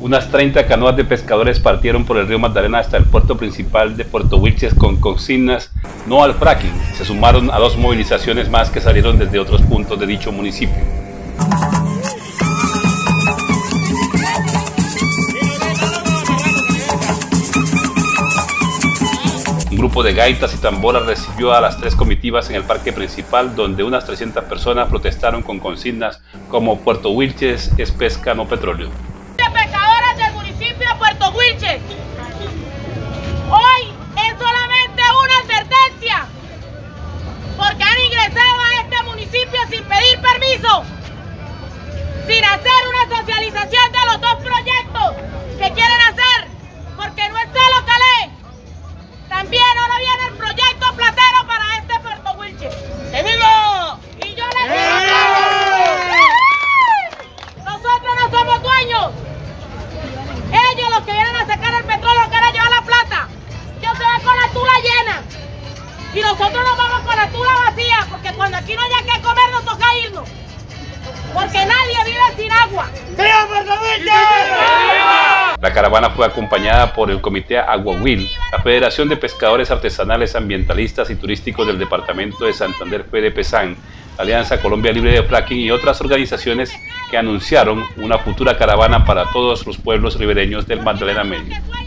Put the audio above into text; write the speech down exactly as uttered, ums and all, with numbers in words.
Unas treinta canoas de pescadores partieron por el río Magdalena hasta el puerto principal de Puerto Wilches con consignas no al fracking. Se sumaron a dos movilizaciones más que salieron desde otros puntos de dicho municipio. Un grupo de gaitas y tamboras recibió a las tres comitivas en el parque principal, donde unas trescientas personas protestaron con consignas como Puerto Wilches es pesca, no petróleo. Pescadores del municipio de Puerto Wilches, hoy es solamente una advertencia porque han ingresado a este municipio sin pedir permiso, sin hacer una socialización de los dos proyectos que quieren hacer, porque no es solo Calé, también ahora viene el proyecto platero para este Puerto Wilches. ¡Que viva! Y yo les digo, nosotros no somos dueños. Ellos los que vienen a sacar el petróleo quieren llevar la plata. Ellos se van con la tula llena. Y nosotros nos vamos con la tula vacía, porque cuando aquí no haya que comer nos toca irnos. Porque nadie vive sin agua. ¡Viva Puerto Wilches! La caravana fue acompañada por el Comité Aguahuil, la Federación de Pescadores Artesanales, Ambientalistas y Turísticos del Departamento de Santander FEDEPESAN, la Alianza Colombia Libre de Fracking y otras organizaciones que anunciaron una futura caravana para todos los pueblos ribereños del Magdalena Medio.